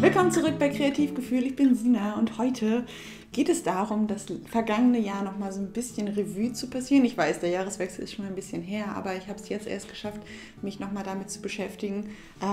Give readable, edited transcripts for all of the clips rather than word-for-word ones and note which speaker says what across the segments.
Speaker 1: Willkommen zurück bei Kreativgefühl. Ich bin Sina und heute geht es darum, das vergangene Jahr nochmal so ein bisschen Revue zu passieren. Ich weiß, der Jahreswechsel ist schon ein bisschen her, aber ich habe es jetzt erst geschafft, mich nochmal damit zu beschäftigen,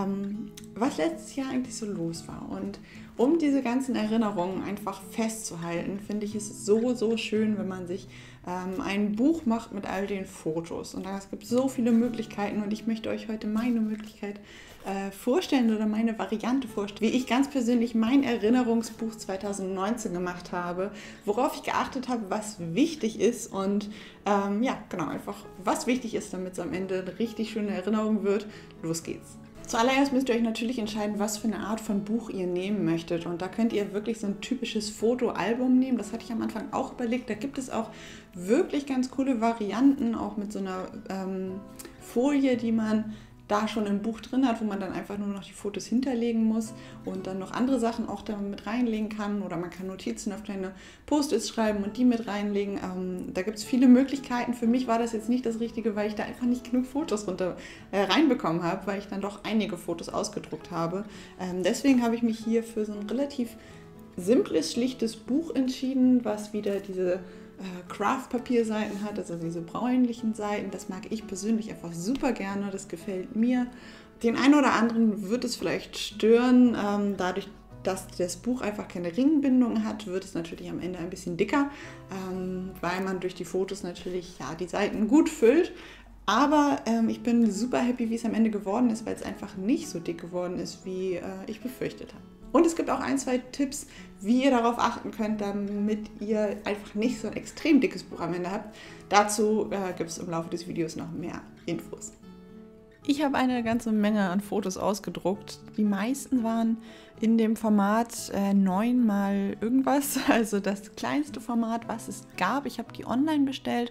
Speaker 1: was letztes Jahr eigentlich so los war. Und um diese ganzen Erinnerungen einfach festzuhalten, finde ich es so schön, wenn man sich ein Buch macht mit all den Fotos. Und es gibt so viele Möglichkeiten und ich möchte euch heute meine Möglichkeit vorstellen oder meine Variante vorstellen, wie ich ganz persönlich mein Erinnerungsbuch 2019 gemacht habe, worauf ich geachtet habe, was wichtig ist und einfach was wichtig ist, damit es am Ende eine richtig schöne Erinnerung wird. Los geht's! Zuallererst müsst ihr euch natürlich entscheiden, was für eine Art von Buch ihr nehmen möchtet. Und da könnt ihr wirklich so ein typisches Fotoalbum nehmen. Das hatte ich am Anfang auch überlegt. Da gibt es auch wirklich ganz coole Varianten, auch mit so einer Folie, die man da schon im Buch drin hat, wo man dann einfach nur noch die Fotos hinterlegen muss und dann noch andere Sachen auch da mit reinlegen kann, oder man kann Notizen auf kleine Post-its schreiben und die mit reinlegen. Da gibt es viele Möglichkeiten. Für mich war das jetzt nicht das Richtige, weil ich da einfach nicht genug Fotos reinbekommen habe, weil ich dann doch einige Fotos ausgedruckt habe. Deswegen habe ich mich hier für so ein relativ simples, schlichtes Buch entschieden, was wieder diese Craft-Papierseiten hat, also diese bräunlichen Seiten. Das mag ich persönlich einfach super gerne, das gefällt mir. Den einen oder anderen wird es vielleicht stören, dadurch, dass das Buch einfach keine Ringbindung hat, wird es natürlich am Ende ein bisschen dicker, weil man durch die Fotos natürlich die Seiten gut füllt. Aber ich bin super happy, wie es am Ende geworden ist, weil es einfach nicht so dick geworden ist, wie ich befürchtet habe. Und es gibt auch ein, zwei Tipps, wie ihr darauf achten könnt, damit ihr einfach nicht so ein extrem dickes Buch am Ende habt. Dazu gibt es im Laufe des Videos noch mehr Infos. Ich habe eine ganze Menge an Fotos ausgedruckt. Die meisten waren in dem Format 9 mal irgendwas, also das kleinste Format, was es gab. Ich habe die online bestellt.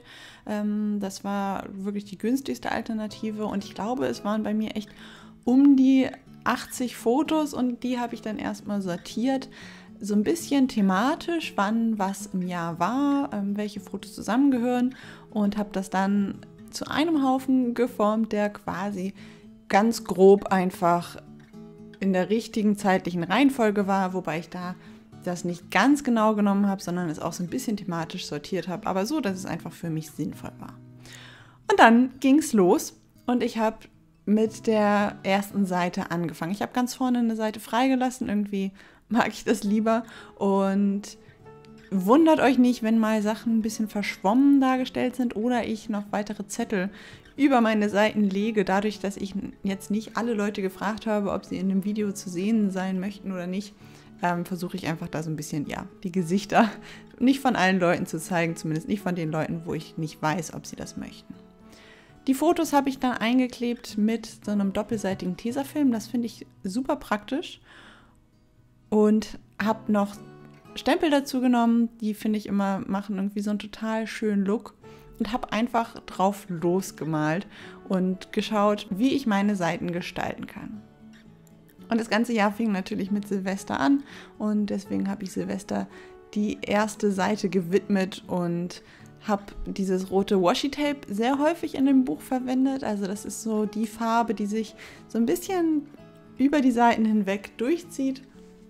Speaker 1: Das war wirklich die günstigste Alternative und ich glaube, es waren bei mir echt um die 80 Fotos und die habe ich dann erstmal sortiert, so ein bisschen thematisch, wann was im Jahr war, welche Fotos zusammengehören, und habe das dann zu einem Haufen geformt, der quasi ganz grob einfach in der richtigen zeitlichen Reihenfolge war, wobei ich da das nicht ganz genau genommen habe, sondern es auch so ein bisschen thematisch sortiert habe, aber so, dass es einfach für mich sinnvoll war. Und dann ging es los und ich habe mit der ersten Seite angefangen. Ich habe ganz vorne eine Seite freigelassen, irgendwie mag ich das lieber, und wundert euch nicht, wenn mal Sachen ein bisschen verschwommen dargestellt sind oder ich noch weitere Zettel über meine Seiten lege. Dadurch, dass ich jetzt nicht alle Leute gefragt habe, ob sie in dem Video zu sehen sein möchten oder nicht, versuche ich einfach da so ein bisschen, die Gesichter nicht von allen Leuten zu zeigen, zumindest nicht von den Leuten, wo ich nicht weiß, ob sie das möchten. Die Fotos habe ich dann eingeklebt mit so einem doppelseitigen Tesafilm. Das finde ich super praktisch. Und habe noch Stempel dazu genommen. Die finde ich immer, machen irgendwie so einen total schönen Look. Und habe einfach drauf losgemalt und geschaut, wie ich meine Seiten gestalten kann. Und das ganze Jahr fing natürlich mit Silvester an. Und deswegen habe ich Silvester die erste Seite gewidmet und habe dieses rote Washi-Tape sehr häufig in dem Buch verwendet. Also das ist so die Farbe, die sich so ein bisschen über die Seiten hinweg durchzieht.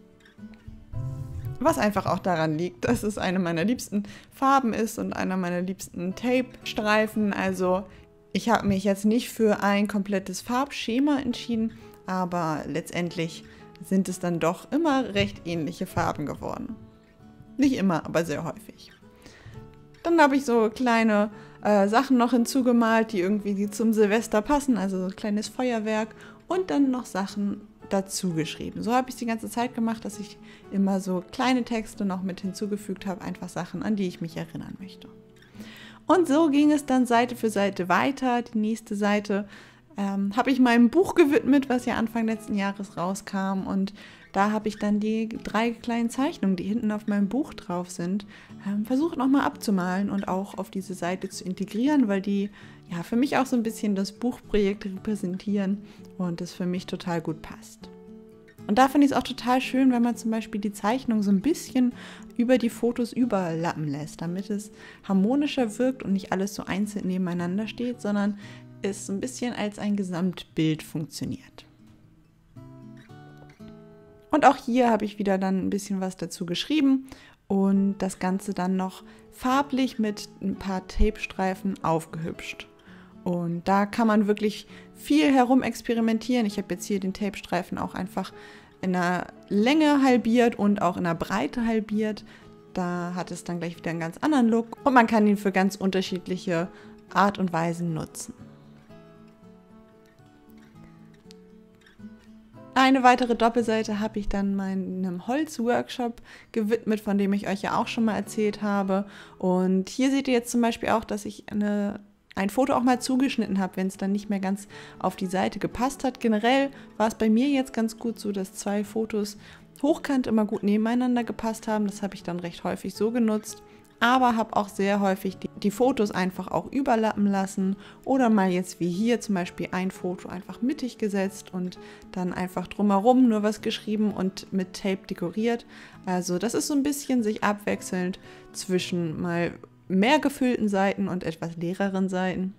Speaker 1: Was einfach auch daran liegt, dass es eine meiner liebsten Farben ist und einer meiner liebsten Tape-Streifen. Also ich habe mich jetzt nicht für ein komplettes Farbschema entschieden, aber letztendlich sind es dann doch immer recht ähnliche Farben geworden. Nicht immer, aber sehr häufig. Dann habe ich so kleine Sachen noch hinzugemalt, die irgendwie zum Silvester passen, also so ein kleines Feuerwerk, und dann noch Sachen dazu geschrieben. So habe ich es die ganze Zeit gemacht, dass ich immer so kleine Texte noch mit hinzugefügt habe, einfach Sachen, an die ich mich erinnern möchte. Und so ging es dann Seite für Seite weiter. Die nächste Seite habe ich meinem Buch gewidmet, was ja Anfang letzten Jahres rauskam, und da habe ich dann die 3 kleinen Zeichnungen, die hinten auf meinem Buch drauf sind, versucht nochmal abzumalen und auch auf diese Seite zu integrieren, weil die für mich auch so ein bisschen das Buchprojekt repräsentieren und es für mich total gut passt. Und da finde ich es auch total schön, wenn man zum Beispiel die Zeichnung so ein bisschen über die Fotos überlappen lässt, damit es harmonischer wirkt und nicht alles so einzeln nebeneinander steht, sondern es so ein bisschen als ein Gesamtbild funktioniert. Und auch hier habe ich wieder dann ein bisschen was dazu geschrieben und das Ganze dann noch farblich mit ein paar Tapestreifen aufgehübscht. Und da kann man wirklich viel herum experimentieren. Ich habe jetzt hier den Tapestreifen auch einfach in der Länge halbiert und auch in der Breite halbiert. Da hat es dann gleich wieder einen ganz anderen Look und man kann ihn für ganz unterschiedliche Art und Weisen nutzen. Eine weitere Doppelseite habe ich dann meinem Holzworkshop gewidmet, von dem ich euch ja auch schon mal erzählt habe. Und hier seht ihr jetzt zum Beispiel auch, dass ich ein Foto auch mal zugeschnitten habe, wenn es dann nicht mehr ganz auf die Seite gepasst hat. Generell war es bei mir jetzt ganz gut so, dass 2 Fotos hochkant immer gut nebeneinander gepasst haben. Das habe ich dann recht häufig so genutzt. Aber habe auch sehr häufig die Fotos einfach auch überlappen lassen oder mal jetzt wie hier zum Beispiel ein Foto einfach mittig gesetzt und dann einfach drumherum nur was geschrieben und mit Tape dekoriert. Also das ist so ein bisschen sich abwechselnd zwischen mal mehr gefüllten Seiten und etwas leereren Seiten.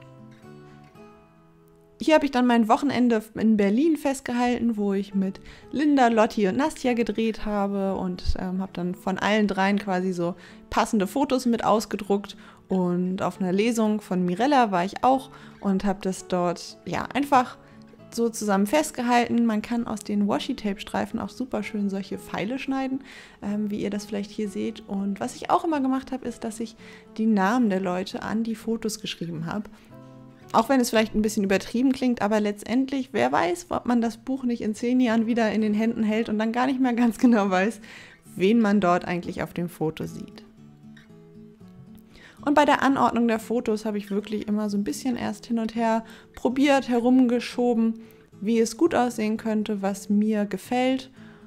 Speaker 1: Hier habe ich dann mein Wochenende in Berlin festgehalten, wo ich mit Linda, Lotti und Nastja gedreht habe und habe dann von allen dreien quasi so passende Fotos mit ausgedruckt. Und auf einer Lesung von Mirella war ich auch und habe das dort ja einfach so zusammen festgehalten. Man kann aus den Washi-Tape-Streifen auch super schön solche Pfeile schneiden, wie ihr das vielleicht hier seht. Und was ich auch immer gemacht habe, ist, dass ich die Namen der Leute an die Fotos geschrieben habe. Auch wenn es vielleicht ein bisschen übertrieben klingt, aber letztendlich, wer weiß, ob man das Buch nicht in 10 Jahren wieder in den Händen hält und dann gar nicht mehr ganz genau weiß, wen man dort eigentlich auf dem Foto sieht. Und bei der Anordnung der Fotos habe ich wirklich immer so ein bisschen erst hin und her probiert, herumgeschoben, wie es gut aussehen könnte, was mir gefällt.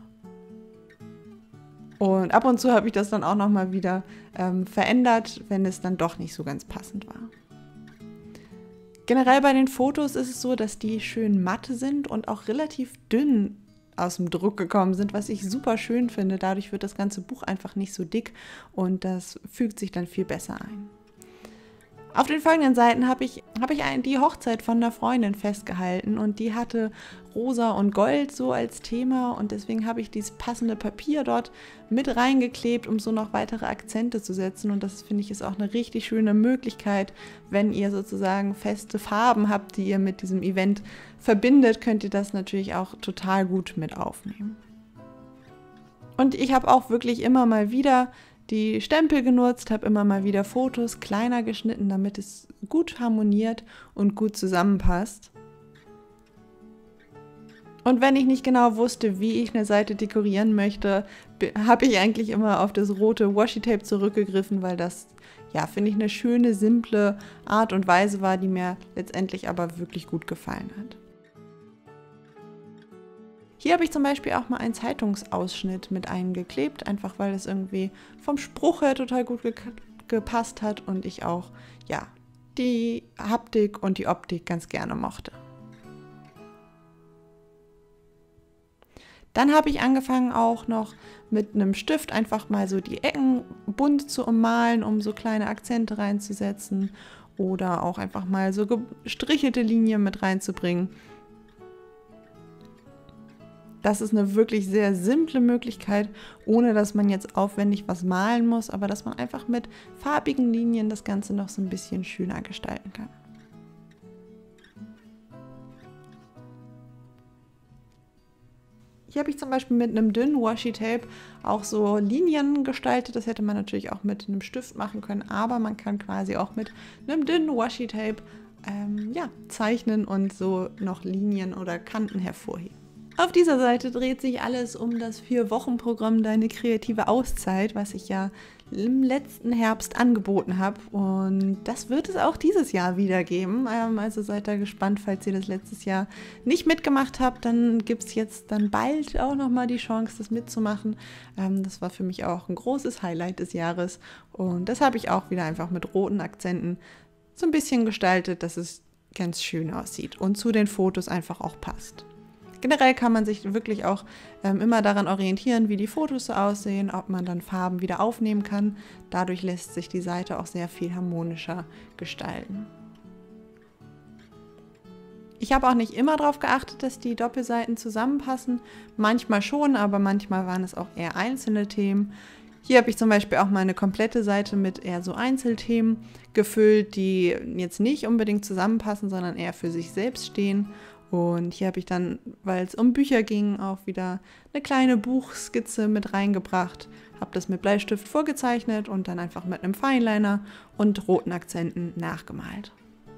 Speaker 1: Und ab und zu habe ich das dann auch nochmal wieder verändert, wenn es dann doch nicht so ganz passend war. Generell bei den Fotos ist es so, dass die schön matt sind und auch relativ dünn aus dem Druck gekommen sind, was ich super schön finde. Dadurch wird das ganze Buch einfach nicht so dick und das fügt sich dann viel besser ein. Auf den folgenden Seiten habe ich die Hochzeit von einer Freundin festgehalten und die hatte Rosa und Gold so als Thema und deswegen habe ich dieses passende Papier dort mit reingeklebt, um so noch weitere Akzente zu setzen und das finde ich ist auch eine richtig schöne Möglichkeit, wenn ihr sozusagen feste Farben habt, die ihr mit diesem Event verbindet, könnt ihr das natürlich auch total gut mit aufnehmen. Und ich habe auch wirklich immer mal wieder die Stempel genutzt, habe immer mal wieder Fotos kleiner geschnitten, damit es gut harmoniert und gut zusammenpasst. Und wenn ich nicht genau wusste, wie ich eine Seite dekorieren möchte, habe ich eigentlich immer auf das rote Washi-Tape zurückgegriffen, weil das, ja, finde ich, eine schöne, simple Art und Weise war, die mir letztendlich aber wirklich gut gefallen hat. Hier habe ich zum Beispiel auch mal einen Zeitungsausschnitt mit eingeklebt, einfach weil es irgendwie vom Spruch her total gut gepasst hat und ich auch, ja, die Haptik und die Optik ganz gerne mochte. Dann habe ich angefangen auch noch mit einem Stift einfach mal so die Ecken bunt zu ummalen, um so kleine Akzente reinzusetzen oder auch einfach mal so gestrichelte Linien mit reinzubringen. Das ist eine wirklich sehr simple Möglichkeit, ohne dass man jetzt aufwendig was malen muss, aber dass man einfach mit farbigen Linien das Ganze noch so ein bisschen schöner gestalten kann. Hier habe ich zum Beispiel mit einem dünnen Washi-Tape auch so Linien gestaltet. Das hätte man natürlich auch mit einem Stift machen können, aber man kann quasi auch mit einem dünnen Washi-Tape zeichnen und so noch Linien oder Kanten hervorheben. Auf dieser Seite dreht sich alles um das 4-Wochen-Programm Deine kreative Auszeit, was ich ja im letzten Herbst angeboten habe. Und das wird es auch dieses Jahr wieder geben. Also seid da gespannt, falls ihr das letztes Jahr nicht mitgemacht habt. Dann gibt es jetzt dann bald auch nochmal die Chance, das mitzumachen. Das war für mich auch ein großes Highlight des Jahres. Und das habe ich auch wieder einfach mit roten Akzenten so ein bisschen gestaltet, dass es ganz schön aussieht und zu den Fotos einfach auch passt. Generell kann man sich wirklich auch immer daran orientieren, wie die Fotos so aussehen, ob man dann Farben wieder aufnehmen kann. Dadurch lässt sich die Seite auch sehr viel harmonischer gestalten. Ich habe auch nicht immer darauf geachtet, dass die Doppelseiten zusammenpassen. Manchmal schon, aber manchmal waren es auch eher einzelne Themen. Hier habe ich zum Beispiel auch meine komplette Seite mit eher so Einzelthemen gefüllt, die jetzt nicht unbedingt zusammenpassen, sondern eher für sich selbst stehen. Und hier habe ich dann, weil es um Bücher ging, auch wieder eine kleine Buchskizze mit reingebracht. Habe das mit Bleistift vorgezeichnet und dann einfach mit einem Fineliner und roten Akzenten nachgemalt.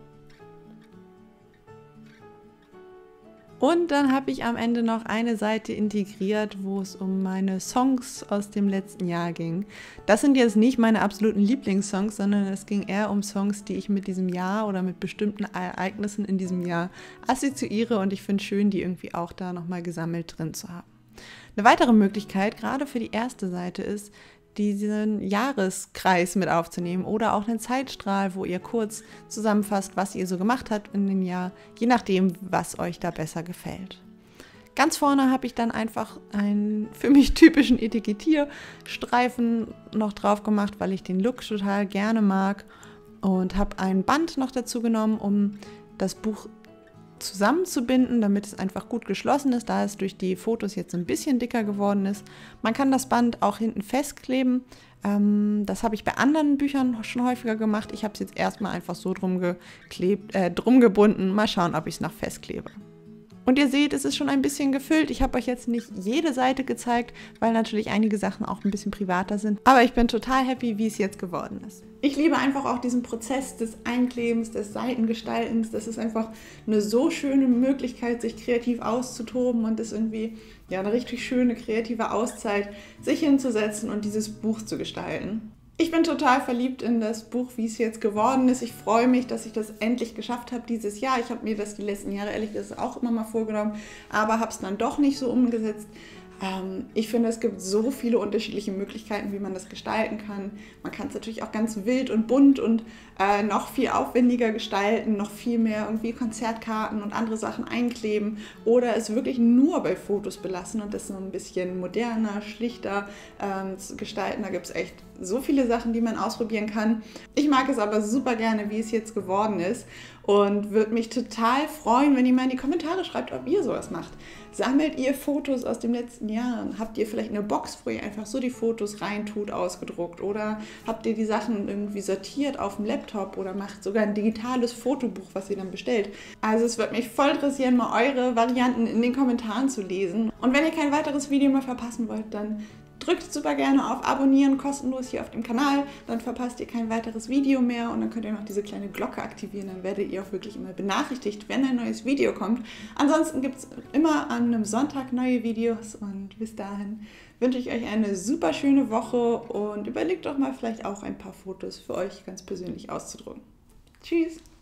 Speaker 1: Und dann habe ich am Ende noch eine Seite integriert, wo es um meine Songs aus dem letzten Jahr ging. Das sind jetzt nicht meine absoluten Lieblingssongs, sondern es ging eher um Songs, die ich mit diesem Jahr oder mit bestimmten Ereignissen in diesem Jahr assoziiere. Und ich finde es schön, die irgendwie auch da nochmal gesammelt drin zu haben. Eine weitere Möglichkeit, gerade für die erste Seite, ist, diesen Jahreskreis mit aufzunehmen oder auch einen Zeitstrahl, wo ihr kurz zusammenfasst, was ihr so gemacht habt in dem Jahr, je nachdem, was euch da besser gefällt. Ganz vorne habe ich dann einfach einen für mich typischen Etikettierstreifen noch drauf gemacht, weil ich den Look total gerne mag, und habe ein Band noch dazu genommen, um das Buch zusammenzubinden, damit es einfach gut geschlossen ist, da es durch die Fotos jetzt ein bisschen dicker geworden ist. Man kann das Band auch hinten festkleben. Das habe ich bei anderen Büchern schon häufiger gemacht. Ich habe es jetzt erstmal einfach so drum gebunden. Mal schauen, ob ich es noch festklebe. Und ihr seht, es ist schon ein bisschen gefüllt. Ich habe euch jetzt nicht jede Seite gezeigt, weil natürlich einige Sachen auch ein bisschen privater sind. Aber ich bin total happy, wie es jetzt geworden ist. Ich liebe einfach auch diesen Prozess des Einklebens, des Seitengestaltens. Das ist einfach eine so schöne Möglichkeit, sich kreativ auszutoben, und ist irgendwie ja eine richtig schöne kreative Auszeit, sich hinzusetzen und dieses Buch zu gestalten. Ich bin total verliebt in das Buch, wie es jetzt geworden ist. Ich freue mich, dass ich das endlich geschafft habe dieses Jahr. Ich habe mir das die letzten Jahre ehrlich gesagt auch immer mal vorgenommen, aber habe es dann doch nicht so umgesetzt. Ich finde, es gibt so viele unterschiedliche Möglichkeiten, wie man das gestalten kann. Man kann es natürlich auch ganz wild und bunt und noch viel aufwendiger gestalten, noch viel mehr irgendwie Konzertkarten und andere Sachen einkleben oder es wirklich nur bei Fotos belassen und das so ein bisschen moderner, schlichter gestalten. Da gibt es echt so viele Sachen, die man ausprobieren kann. Ich mag es aber super gerne, wie es jetzt geworden ist, und würde mich total freuen, wenn ihr mal in die Kommentare schreibt, ob ihr sowas macht. Sammelt ihr Fotos aus dem letzten Jahr? Habt ihr vielleicht eine Box, wo ihr einfach so die Fotos reintut, ausgedruckt? Oder habt ihr die Sachen irgendwie sortiert auf dem Laptop oder macht sogar ein digitales Fotobuch, was ihr dann bestellt? Also es würde mich voll interessieren, mal eure Varianten in den Kommentaren zu lesen. Und wenn ihr kein weiteres Video mehr verpassen wollt, dann drückt super gerne auf Abonnieren, kostenlos hier auf dem Kanal, dann verpasst ihr kein weiteres Video mehr, und dann könnt ihr noch diese kleine Glocke aktivieren, dann werdet ihr auch wirklich immer benachrichtigt, wenn ein neues Video kommt. Ansonsten gibt es immer an einem Sonntag neue Videos, und bis dahin wünsche ich euch eine super schöne Woche und überlegt doch mal vielleicht auch ein paar Fotos für euch ganz persönlich auszudrucken. Tschüss!